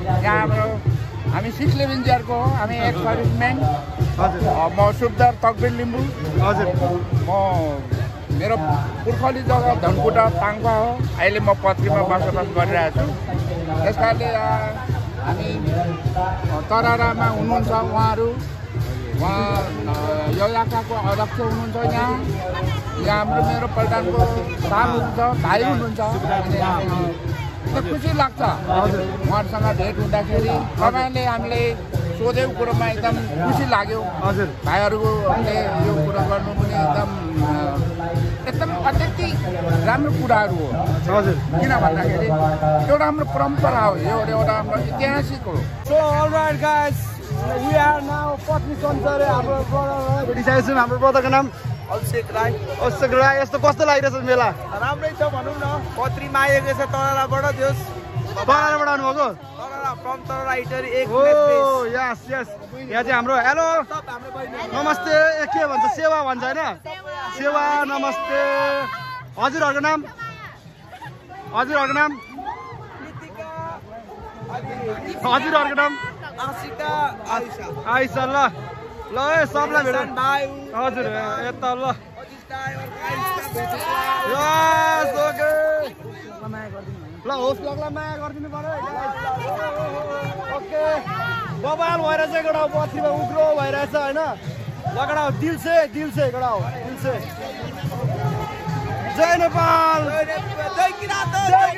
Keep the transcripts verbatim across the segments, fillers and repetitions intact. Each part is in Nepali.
यहाँ हाम्रो हामी सिक्स इलेभेन जिआरको हो हामी एक्स सर्भिसम्यान हजुर म सुब्दार तकबिर लिम्बू हजुर म मेरो पुर्खौली जग्गा धनकुटा पाङ्पा हो अहिले म पत्रीमा बसोबास गरिरहेको छु त्यस कारणले हामी तरारामा हुनुहुन्छ उहाँहरू उहाँ यो इलाकाको अध्यक्ष हुनुहुन्छ यहाँ यहाँ हाम्रो मेरो पल्टानको साल हुनुहुन्छ भाइ हुनुहुन्छ खुसी लाग्छ हजुर उहाँहरूसँग भेट हुँदाखेरि तपाईँले हामीले सोधेको कुरोमा एकदम खुसी लाग्यो हजुर भाइहरूले यो कुरो गर्नु पनि एकदम एकदम अत्यन्तै राम्रो कुराहरू हो हजुर किन भन्दाखेरि एउटा हाम्रो परम्परा हो यो एउटा हाम्रो ऐतिहासिक हो so alright guys we are now पत्नी सन्चरे हाम्रो ब्रदर भेटिसकेको छौँ हाम्रो ब्रदरको नाम अभिषेक राई अभिषेक राई यस्तो कस्तो लागिरहेछ मेला राम्रै छ भनौँ न पत्रीमा आएको छ तराराबाट त्यो तराराबाट आउनुभएको तरारा फ्रम तरारा इटरी एक ओ यस यस यहाँ चाहिँ हाम्रो हेलो नमस्ते के भन्छ सेवा भन्छ होइन सेवा नमस्ते हजुरहरूको नाम हजुरहरूको नाम हजुरहरूको नाम आशिका आइसा आइसा ल ल ए सबलाई भेट हजुर यता ल यस ओके ल होस् ब्लगलाई माया गरिदिनु पर्यो ओके बबाल भइरहेछ गडा पत्रीमा उग्रो भइरहेछ होइन लगडा दिल से दिल से गडा दिल से जय नेपाल जय Kirat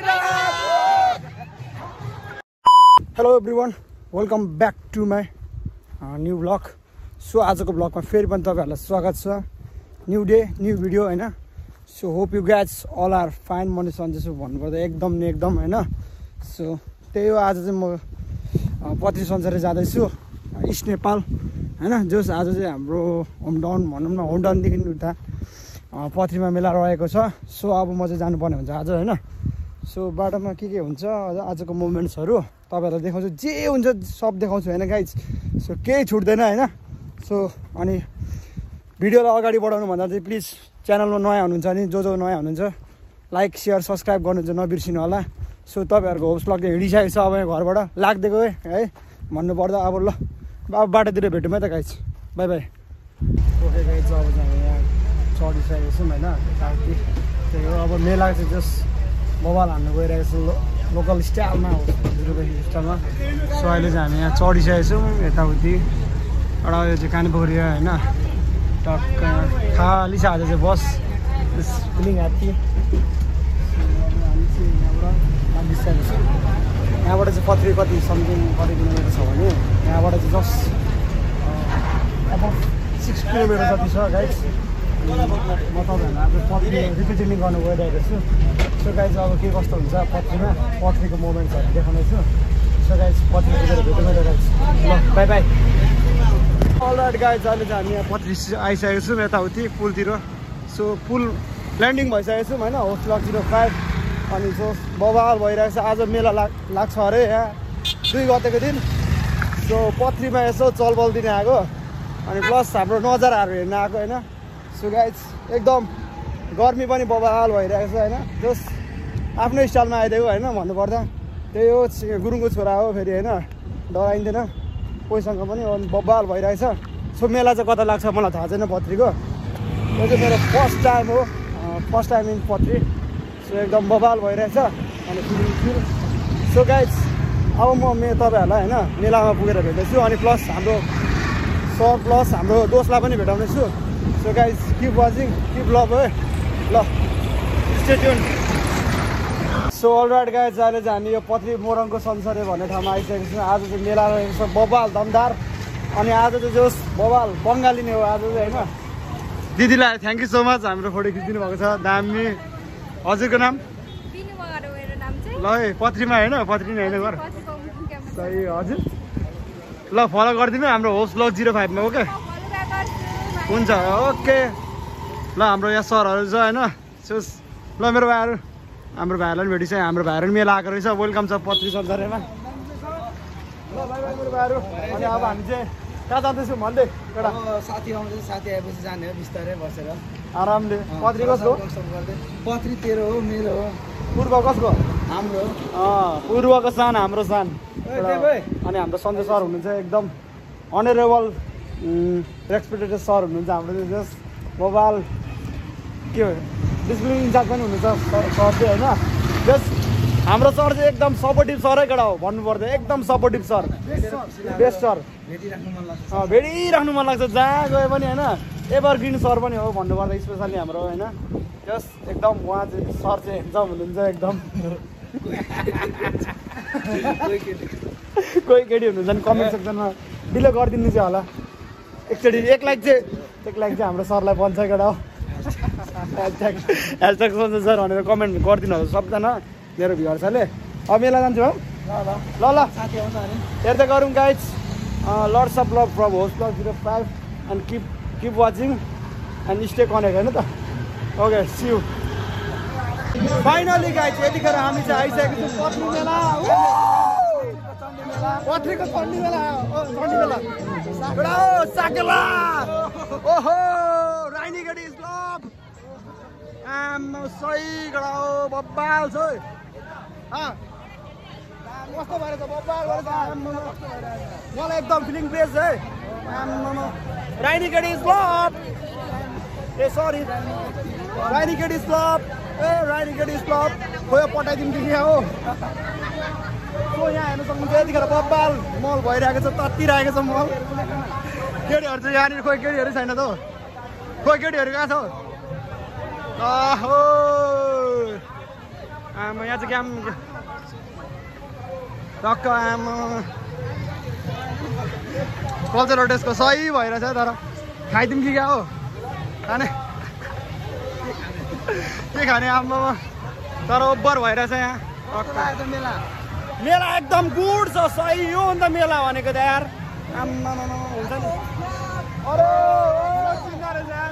hello everyone welcome back to my new vlog so आजको ब्लगमा फेरि पनि तपाईँहरूलाई स्वागत छ न्यू डे न्यू भिडियो होइन so hope you guys all are fine मनी सन्चेछु भन्नुपर्दा एकदम नि एकदम होइन सो त्यही हो आज चाहिँ म पत्री सञ्चारै जाँदैछु इस्ट नेपाल होइन जस आज चाहिँ हाम्रो होम टाउन भनौँ न होम टाउनदेखि उता पत्रीमा मेला रहेको छ सो अब म चाहिँ जानुपर्ने हुन्छ आज होइन सो बाटोमा के के हुन्छ आजको मुभमेन्ट्सहरू तपाईँहरूलाई देखाउँछु जे हुन्छ सब देखाउँछु होइन गाइज सो केही छुट्दैन होइन सो अनि भिडियोलाई अगाडि बढाउनु भन्दा चाहिँ प्लिज च्यानलमा नयाँ हुनुहुन्छ नि जो जो नयाँ हुनुहुन्छ लाइक सेयर सब्सक्राइब गर्नु चाहिँ नबिर्सिनु होला सो तपाईँहरूको होप्स लग्दै हिँडिसकेको छ अब यहाँ घरबाट लाग्दिएको है भन्नुपर्दा अब ल अब बाटोतिर भेटौँ है त guys bye bye okay guys अब चाहिँ यहाँ चढिसकेको छौँ होइन यताउति त्यही हो अब मेला चाहिँ जस्ट मोबाइल हान्नु गइरहेको छु लोकल स्टाइलमा हो रुपियाँ स्टाइलमा सो अहिले चाहिँ हामी यहाँ चढिसकेको छौँ यताउति एउटा यो चाहिँ कानपुरी होइन टक्क खाली छ आज चाहिँ बस फिलिङ ह्याप्पी हामी चाहिँ यहाँबाट लागिसकेको छौँ यहाँबाट चाहिँ कति कति समथिङ कति किलोमिटर छ भने यहाँबाट चाहिँ जस्ट अब सिक्स किलोमिटर जति छ गाइज म तपाईँहरूलाई अब पत्री रिप्रेजेन्टिङ गर्नु गइरहेको छु सो गाइज अब के कस्तो हुन्छ पत्रीमा पत्रीको मोमेन्ट्सहरू देखाउँदैछु सो गाइज पत्री पुगेर भेटौँ न गाइज ल बाई बाई अलराइट गाइज अहिले चाहिँ हामी यहाँ पत्री आइसकेको छौँ यताउति पुलतिर सो पुल ल्यान्डिङ भइसकेको छौँ होइन होस्ट लक जिरो फाइभ अनि सो बबाल भइरहेको छ आज मेला लाग लाग्छ अरे यहाँ दुई गतेको दिन सो पत्रीमा यसो चलबल दिने आएको अनि प्लस हाम्रो नजाराहरू हेर्न आएको होइन सो गाइज एकदम गर्मी पनि बबाल भइरहेको छ होइन जस आफ्नो स्टाइलमा आइदिएको होइन भन्नुपर्दा त्यही हो गुरुङको छोरा हो फेरि होइन डराइँदैन कोहीसँग पनि बबाल भइरहेछ सो मेला चाहिँ कता लाग्छ मलाई थाहा छैन पत्रीको यो चाहिँ मेरो फर्स्ट टाइम हो first time in Pathri so एकदम बबाल भइरहेछ अनि फिलिङ फिल सो गाइज अब म मे तपाईँहरूलाई होइन मेलामा पुगेर भेट्दैछु अनि प्लस हाम्रो सर प्लस हाम्रो दोस्तलाई पनि भेटाउनेछु so guys keep watching keep love है ल stay tuned so alright guys अहिले चाहिँ हामी यो पत्री मोरङको संसारे भन्ने ठाउँमा आइसकेको छौँ आज चाहिँ मेला रहेको छ बबाल दमदार अनि आज चाहिँ जोस् बबाल बङ्गाली नै हो आज चाहिँ होइन दिदीलाई थ्याङ्क यू सो मच हाम्रो फोटो खिचिदिनु भएको छ दामी हजुरको नाम ल है पत्रीमा होइन पत्री नै होइन घर सही हजुर ल फलो गरिदिनु हाम्रो होस्ट ब्लग जिरो फाइभमा ओके हुन्छ ओके ल हाम्रो यहाँ सरहरू छ होइन सुस ल मेरो भाइहरू हाम्रो भाइहरूलाई पनि भेटिसक्यो हाम्रो भाइहरू पनि मेला आएको रहेछ वेलकम छ पत्री संसारमा ल भाइ भाइ मेरो भाइहरू अनि अब हामी चाहिँ कहाँ जाँदैछौँ भन्दै एउटा साथी आउँछ साथी आएपछि जाने हो बिस्तारै बसेर आरामले पत्री कसको पत्री तेरो हो मेरो हो पूर्व कसको हाम्रो पूर्वको सान हाम्रो सान अनि हाम्रो सञ्जय सर हुनुहुन्छ एकदम अनरेबल रेस्पेक्टेड सर हुनुहुन्छ हाम्रो जस मोबाइल के हो डिसिप्लिन इन्चार्ज पनि हुनुहुन्छ सर चाहिँ होइन जस हाम्रो सर चाहिँ एकदम सपोर्टिभ सरै केटा हो भन्नुपर्दा एकदम सपोर्टिभ सर बेस्ट सर भेटिराख्नु मन लाग्छ जहाँ गए पनि होइन एभरग्रिन सर पनि हो भन्नुपर्दा स्पेसल्ली हाम्रो होइन जस एकदम उहाँ चाहिँ सर चाहिँ हेन्डसम हुनुहुन्छ एकदम कोही केटी हुनुहुन्छ नि कमेन्ट सेक्सनमा डिले गरिदिनु चाहिँ होला एकचोटि एक लाइक चाहिँ एक लाइक चाहिँ हाम्रो सरलाई बन्छ केटा हो ह्यासट्याग ह्यासट्याग सन्जय सर भनेर कमेन्ट गरिदिनु होला सबजना मेरो भ्युअर्सहरूले अब मेला जान्छु है ल ल हेर्दै गरौँ guys lords of love from host vlog zero five and keep keep watching and stay connect होइन त okay see you finally guys यतिखेर हामी चाहिँ आइसकेको छौँ पत्नी मेला पत्नीको चण्डी मेला चण्डी मेला एउटा हो साकेला ओहो रानीगढी इस्लाम आम्मा सही गडा हो बब्बाल छ कस्तो भएर छ बब्बाल भएर छ मलाई एकदम फिलिङ फ्रेस है आम्मा रानीगढी इस्लाम ए सरी रानीगढी इस्लाम ए रानीगढी इस्लाम खोयो पठाइदिनु कि हो सो यहाँ हेर्नु सक्नुहुन्छ यतिखेर बब्बाल मल भइरहेको छ तत्तिरहेको छ मल केटीहरू चाहिँ यहाँनिर खोइ केटीहरू छैन त खोइ केटीहरू कहाँ छ आहो आमा यहाँ चाहिँ क्याम टक्क आमा कल्चरल ड्रेसको सही भइरहेछ तर खाइदिउँ कि क्या हो खाने के खाने आमा तर ओभर भइरहेछ यहाँ मेला मेला एकदम गुड छ सही हो नि त मेला भनेको त यार आम्मा हुन्छ नि अरे चिन्ता रहेछ यार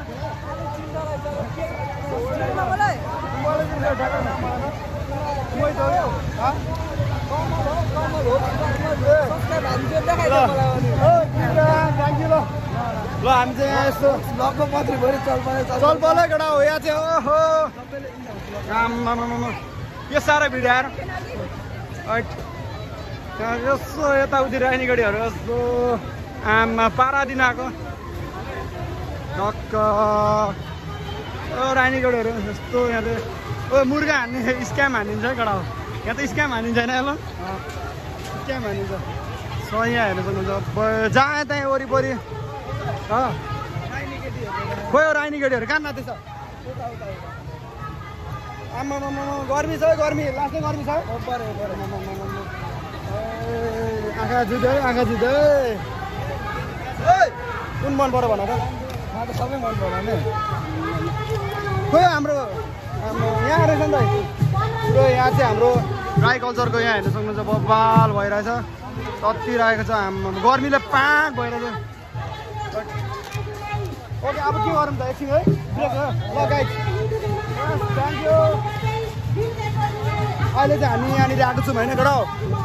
ल हामी चाहिँ यहाँ यस्तो चलपलै केटा हो यहाँ चाहिँ ओहो आम्मा यो साह्रै भिड यार यसो यताउति रानीगढीहरू यस्तो आमा पारा दिन आएको टक्क ओ रानीगढीहरू यस्तो यहाँ चाहिँ ओ मुर्गा हान्ने स्क्याम हानिन्छ है कडा हो यहाँ त स्क्याम हानिन्छ होइन ल स्क्याम हानिन्छ सो यहाँ हेर्नु सक्नुहुन्छ जहाँ त्यहीँ वरिपरि खोइ हो रानीगढीहरू कहाँ नाच्दैछ आमा गर्मी छ गर्मी लास्टै गर्मी छ आँखा जुधै आँखा जुधै कुन मन पर्यो भन त मलाई त सबै मन पर्यो नि खोइ हाम्रो यहाँ रहेछ नि त यहाँ चाहिँ हाम्रो राई कल्चरको यहाँ हेर्नु सक्नुहुन्छ बब्बाल भइरहेछ तत्तिरहेको छ हाम्रो गर्मीले पाक भइरहेछ ओके अब के गरौँ त एकछिन है ब्रेक ल गाइड थ्याङ्क यू अहिले चाहिँ हामी यहाँनिर आएको छौँ होइन गडा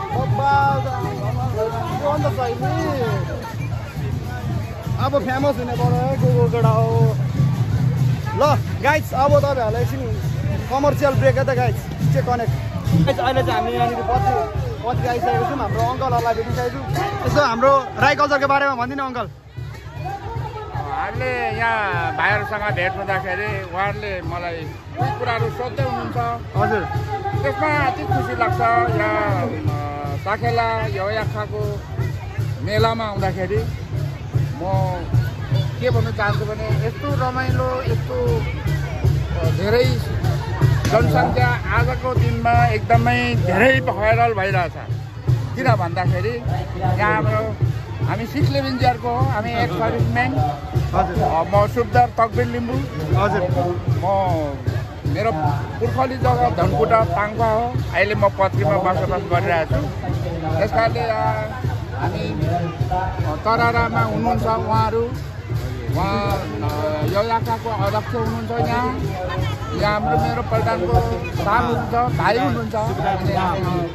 अब फेमस हुने पर्यो है गो गो गडा हो ल गाइड्स अब तपाईँहरूलाई एकछिन कमर्सियल ब्रेक है त गाइड्स चाहिँ कनेक्ट गाइड्स अहिले चाहिँ हामी यहाँनिर पछि पछि आइसकेको छौँ हाम्रो अङ्कलहरूलाई भेटिसकेको छौँ यसो हाम्रो राई कल्चरको बारेमा भनिदिनु अङ्कल हामीले यहाँ भाइहरूसँग भेट हुँदाखेरि उहाँहरूले मलाई केही कुराहरू सोध्दै हुनुहुन्छ हजुर त्यसमा अति खुसी लाग्छ यहाँ साकेला ययाखाको मेलामा आउँदाखेरि म के भन्न चाहन्छु भने यस्तो रमाइलो यस्तो धेरै जनसङ्ख्या आजको दिनमा एकदमै धेरै भाइरल भइरहेछ किन भन्दाखेरि यहाँ हाम्रो हामी सिक्स लेभेन्जियरको हो हामी एक सर्भिसम्यान हजुर म सुब्दार तकबिर लिम्बू हजुर म मेरो पुर्खौली जग्गा धनकुटा पाङ्पा हो अहिले म पत्रीमा बसोबास गरिरहेको छु त्यस कारणले हामी तरारामा हुनुहुन्छ उहाँहरू उहाँ ययाखाको अध्यक्ष हुनुहुन्छ यहाँ यहाँ हाम्रो मेरो पल्टानको साम हुनुहुन्छ भाइ हुनुहुन्छ अनि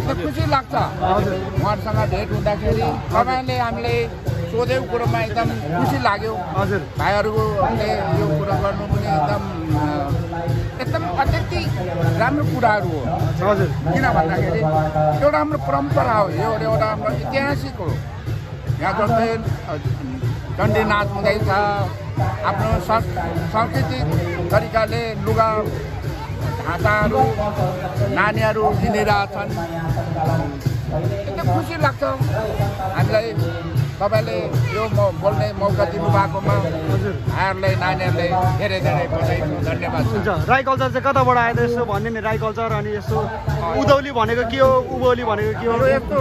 खुसी लाग्छ उहाँहरूसँग भेट हुँदाखेरि तपाईँले हामीले सोधेको कुरोमा एकदम खुसी लाग्यो हजुर भाइहरूले यो कुरो गर्नु पनि एकदम एकदम अत्यन्तै राम्रो कुराहरू हो हजुर किन भन्दाखेरि एउटा हाम्रो परम्परा हो यो एउटा हाम्रो ऐतिहासिक हो यहाँ जस्तै चण्डी नाच हुँदैछ आफ्नो सांस्कृतिक तरिकाले लुगा ढाँचाहरू नानीहरू हिँडिरहेछन् एकदम खुसी लाग्छ हामीलाई तपाईँले यो म बोल्ने मौका दिनुभएकोमा भाइहरूलाई नानीहरूले धेरै धेरै बधाई धन्यवाद हुन्छ राई कल्चर चाहिँ कताबाट आयो यसो भन्ने नि राई कल्चर अनि यसो उधौली भनेको के हो उभौली भनेको के हो यस्तो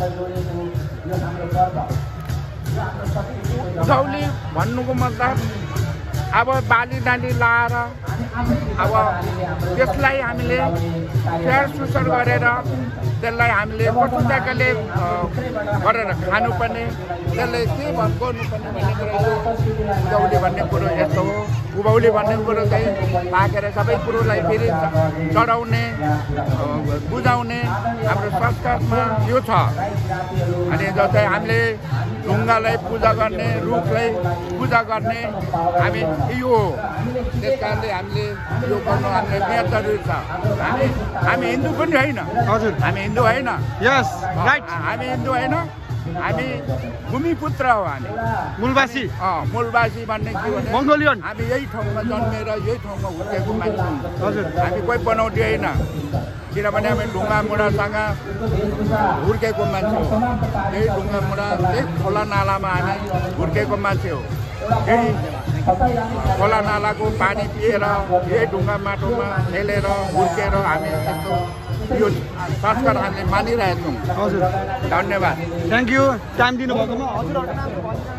उधौली भन्नुको मतलब अब बाली डाली लाएर अब त्यसलाई हामीले स्याहार सुसार गरेर त्यसलाई हामीले कस्तो तरिकाले गरेर खानुपर्ने त्यसलाई के भन् गर्नुपर्ने भन्ने कुरो उधौली भन्ने कुरो यस्तो हो उभौली भन्ने कुरो चाहिँ पाकेर सबै कुरोलाई फेरि चढाउने बुझाउने हाम्रो संस्कारमा यो छ अनि जस्तै हामीले ढुङ्गालाई पूजा गर्ने रुखलाई पूजा गर्ने हामी यो हो त्यस कारणले हामीले यो गर्नु हामीलाई बेहद जरुरी छ हामी हामी हिन्दू पनि होइन हजुर हामी हिन्दू होइन यस राइट हामी हिन्दू होइन हामी भूमिपुत्र हो हामी मूलवासी अँ मूलवासी भन्ने के भने मङ्गोलियन हामी यही ठाउँमा जन्मेर यही ठाउँमा हुर्केको मान्छे हजुर हामी कोही बनाउँदै होइन किनभने हामी ढुङ्गा मुढासँग हुर्केको मान्छे हो यही ढुङ्गा मुढा यही खोला नालामा हामी हुर्केको मान्छे हो यही खोला नालाको पानी पिएर यही ढुङ्गा माटोमा खेलेर हुर्केर हामी यस्तो यो संस्कार हामीले मानिरहेको छौँ हजुर धन्यवाद थ्याङ्क यू टाइम दिनुभएकोमा हजुरहरूको नाम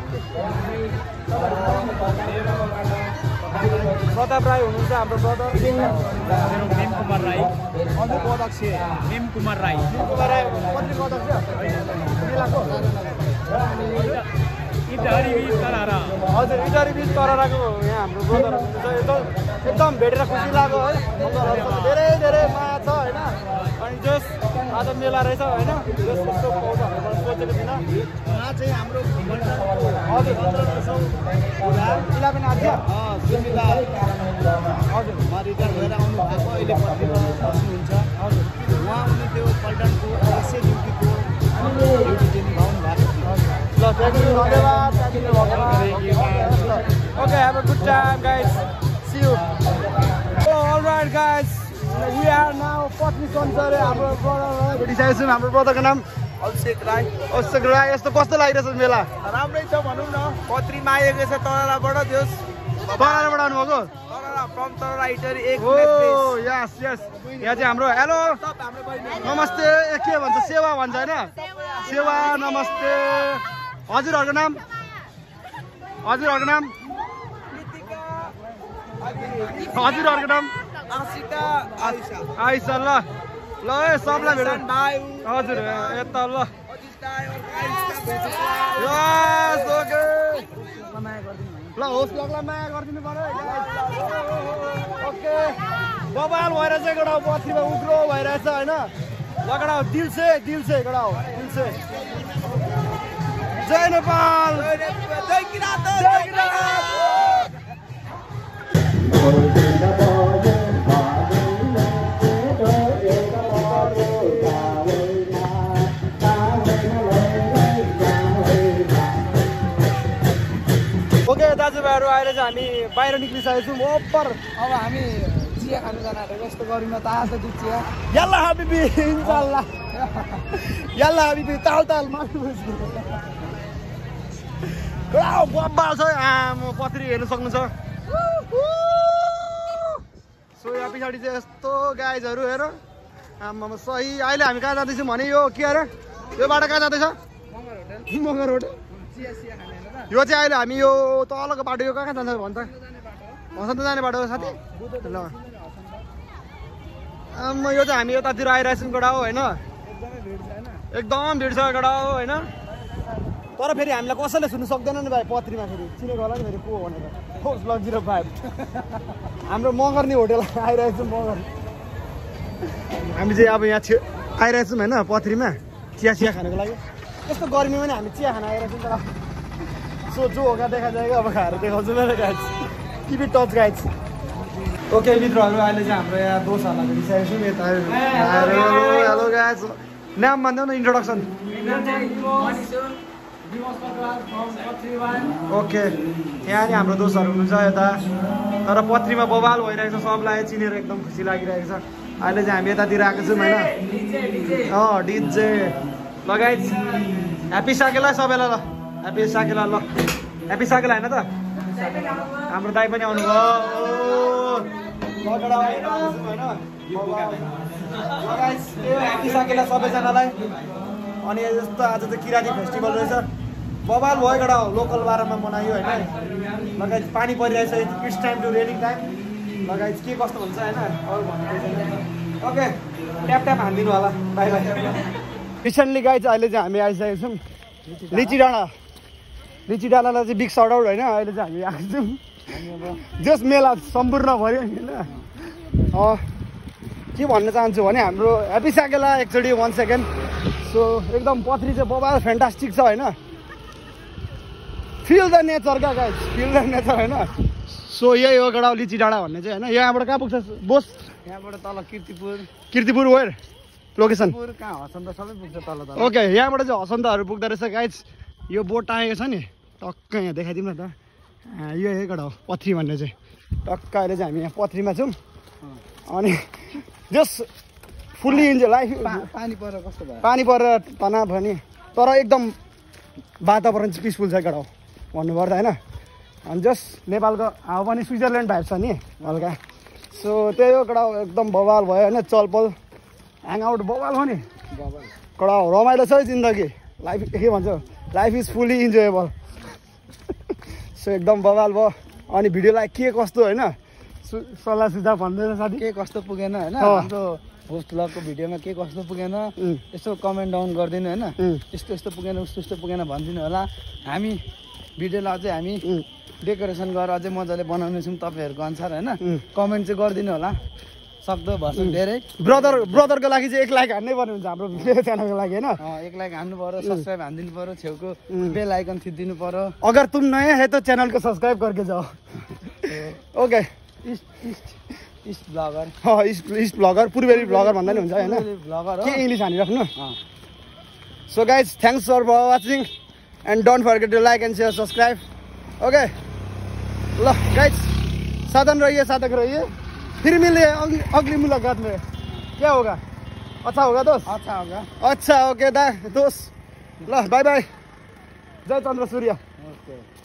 प्रताप राई हुनुहुन्छ हाम्रो ब्रदर मेरो मेम कुमार राई हजुर अध्यक्ष मेम कुमार राई कुमार राई पत्रिका अध्यक्ष मेलाको इटारी बिच तरारा हजुर इटारी बिच तराराको यहाँ हाम्रो ब्रदर हुनुहुन्छ एकदम एकदम भेटेर खुसी लाग्यो है धेरै धेरै माया छ होइन अनि जस आज मेला रहेछ होइन जस कस्तो पाउँछ भनेर सोचेको थिइनँ यहाँ चाहिँ हाम्रो हजुर इलेभेन आज्ञा सुशीला हजुर उहाँ रिटायर भएर आउनु भएको अहिले पत्रिका बस्नुहुन्छ हजुर उहाँ उनी त्यो पल्टनको एसए ड्युटीको ड्युटी दिनु पाउनु भएको ल थ्याङ्क यू धन्यवाद okay have a good time guys see you alright guys we are now पत्नी सन्चरे हाम्रो ब्रदर भेटिसकेको छौँ हाम्रो ब्रदरको नाम अभिषेक राई अभिषेक राई यस्तो कस्तो लागिरहेछ मेला राम्रै छ भनौँ न पत्रीमा आएको छ तराराबाट त्यस तराराबाट आउनुभएको तरारा फ्रम तरारा इटरी एक ओ यस यस यहाँ चाहिँ हाम्रो हेलो नमस्ते ए के भन्छ सेवा भन्छ होइन सेवा नमस्ते हजुरहरूको नाम हजुरहरूको नाम हजुरहरूको नाम आशिका आइसा आइसा ल ल ए सबलाई भेट भाइ हजुर यता ल अजित दाइ आइसा यस ओके ल होस् लगलाई माया गरिदिनु पर्यो ओके बबाल भएर चाहिँ गडाउ पत्रीमा उग्रो भइरहेछ होइन ल गडाउ दिल से दिल से गडाउ दिल से जय नेपाल जय किरात जय किरात ओके दाजुभाइहरू अहिले चाहिँ हामी बाहिर निक्लिसकेको छौँ ओपर अब हामी चिया खानु जान आँटेको यस्तो गरिन तातो दुध चिया यल्ला हाबिबी इन्साल्लाह यल्ला हाबिबी ताल ताल माथि बब्बाल छ आमा पत्री हेर्नु सक्नुहुन्छ सो यहाँ पछाडि चाहिँ यस्तो गाइजहरू हेर आमामा सही अहिले हामी कहाँ जाँदैछौँ भने यो के अरे यो बाटो कहाँ जाँदैछ मगर होटल यो चाहिँ अहिले हामी यो तलको बाटो यो कहाँ कहाँ जान्छ भन्छ हसन्त जाने बाटो हो साथी ल आम्मा यो चाहिँ हामी यतातिर आइरहेछौँ गडा हो होइन एकदम भिड छ गडा हो होइन तर फेरि हामीलाई कसैले सुन्नु सक्दैन नि भाइ पत्रीमा फेरि चिनेको होला नि फेरि को भनेर फोर्स ब्लक जिरो फाइभ हाम्रो मगर्नी होटेल आइरहेको छौँ मगर हामी चाहिँ अब यहाँ छे आइरहेको छौँ होइन पथरीमा चिया चिया खानको लागि यस्तो गर्मीमा नि हामी चिया खान आइरहेको छौँ तर सो जो होगा देखा जाएगा अब खाएर देखाउँछु मेरो guys keep it touch guys okay मित्रहरू अहिले चाहिँ हाम्रो यहाँ दोसाहरूलाई भेटिसकेको छौँ यता हेलो गाइज नाम भन्दैन न इन्ट्रोडक्सन ओके यहाँ नि हाम्रो दोस्तहरू हुनुहुन्छ यता तर पत्रीमा बवाल भइरहेको छ सबलाई चिनेर एकदम खुसी लागिरहेको छ अहिले चाहिँ हामी यतातिर आएको छौँ होइन अँ डिजे लगाइ ह्याप्पी साकेला सबैलाई ल ह्याप्पी साकेला ल ह्याप्पी साकेला होइन त हाम्रो दाइ पनि आउनुभयो ह्याप्पी साकेला सबैजनालाई अनि यस्तो आज चाहिँ किराती फेस्टिभल रहेछ बवाल भयो एउटा लोकल बाह्रमा मनायो होइन लगायत पानी परिरहेछ it's time to raining time लगायत के कस्तो हुन्छ होइन अरू भन्नु ओके ट्याप ट्याप हानिदिनु होला बाई बाई रिसेन्टली गाई चाहिँ अहिले चाहिँ हामी आइसकेको छौँ लिची डाँडा लिची डाँडालाई चाहिँ बिग सर्ट आउट होइन अहिले चाहिँ हामी आएको छौँ जस मेला सम्पूर्ण भयो नि होइन के भन्न चाहन्छु भने हाम्रो ह्याप्पी साकेला एकचोटि वान सेकेन्ड सो एकदम पथरी चाहिँ बबाल फ्यान्टास्टिक छ होइन फिल द नेचर क्या गाइज फिल द नेचर होइन सो यही हो गडा लिची डाँडा भन्ने चाहिँ होइन यहाँबाट कहाँ पुग्छ बोस यहाँबाट तल किर्तिपुर किर्तिपुर वेयर लोकेसन कहाँ हसन्त सबै पुग्छ तल तल ओके यहाँबाट चाहिँ हसन्तहरू पुग्दो रहेछ गाइज यो बोर्ड टाँगेको छ नि टक्क यहाँ देखाइदिउँ न त यो यही गडा हो पथरी भन्ने चाहिँ टक्क अहिले चाहिँ हामी यहाँ पथरीमा छौँ अनि जस फुल्ली इन्जोय लाइफ पानी परेर कस्तो भयो पानी परेर तनाव भयो नि तर एकदम वातावरण चाहिँ पिसफुल छ गडा भन्नुपर्दा होइन अनि जस्ट नेपालको हावा पनि स्विजरल्यान्ड भाइब छ नि हल्का सो त्यही हो कडा एकदम बवाल भयो होइन चलपल ह्याङआउट बवाल हो नि कडा रमाइलो छ है जिन्दगी लाइफ के भन्छ life is fully enjoyable so एकदम बवाल भयो अनि भिडियोलाई के कस्तो होइन सल्लाह सुझाव भन्दैन साथी के कस्तो पुगेन होइन हाम्रो होस्ट ब्लगको भिडियोमा के कस्तो पुगेन यसो कमेन्ट डाउन गरिदिनु होइन यस्तो यस्तो पुगेन उस्तो यस्तो पुगेन भनिदिनु होला हामी भिडियोलाई अझै हामी डेकोरेसन गरेर अझै मजाले बनाउनेछौँ तपाईँहरूको अनुसार होइन कमेन्ट चाहिँ गरिदिनु होला सक्दो भर्छ धेरै ब्रदर ब्रदरको लागि चाहिँ एक लाइक हान्नै पर्ने हुन्छ हाम्रो भिडियो च्यानलको लागि होइन एक लाइक हान्नु पऱ्यो सब्सक्राइब हानिदिनु पऱ्यो छेउको बेल आइकन थिचिदिनु पऱ्यो अगर तुम नयाँ है तो चैनल को सब्सक्राइब करके जाओ okay east east east blogger हाँ इस्ट इस्ट ब्लगर पूर्वेली ब्लगर भन्दा नि हुन्छ होइन ब्लगर के इङ्ग्लिस हानिराख्नु so guys thanks for watching and don't forget to like and share subscribe okay ल गाइज साधन रहिए साधक रहिए फिर मिले अगली मुलाकात में क्या होगा अच्छा होगा दोस्त अच्छा होगा अच्छा ओके दा दोस्त ल बाई बाई जय चन्द्र सूर्य ओके